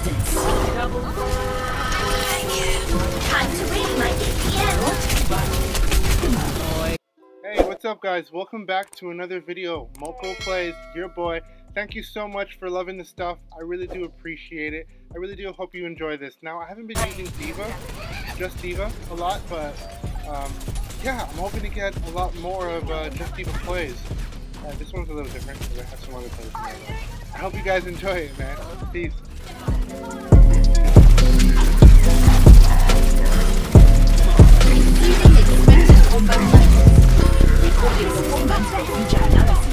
distance. Time to read my piano. Hey, what's up guys? Welcome back to another video. Moko Plays, your boy. Thank you so much for loving the stuff. I really do appreciate it. I really do hope you enjoy this. Now, I haven't been using Diva, just Diva, a lot, but yeah, I'm hoping to get a lot more of just Diva plays. This one's a little different because I have some other plays in there. I hope you guys enjoy it, man. Peace. Receiving expected combat levels. Recording combat energy analysis.